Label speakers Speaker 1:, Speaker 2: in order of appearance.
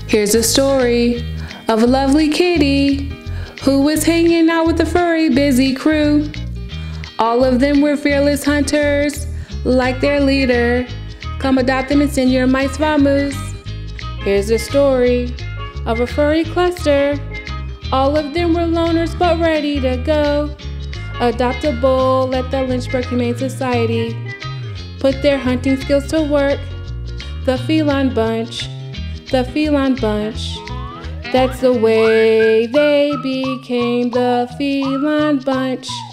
Speaker 1: Here's a story of a lovely kitty who was hanging out with a furry busy crew. All of them were fearless hunters, like their leader. Come adopt them and send your mice vamos. Here's a story of a furry cluster. All of them were loners but ready to go. Adopt a bull at the Lynchburg Humane Society. Put their hunting skills to work. The Feline Bunch. The Feline Bunch. That's the way they became the Feline Bunch.